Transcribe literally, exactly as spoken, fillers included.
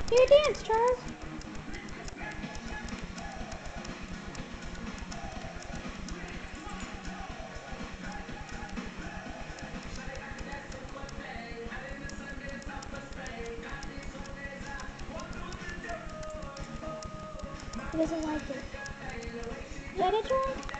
Do your dance, Charles. He doesn't like it. Let it, Charles?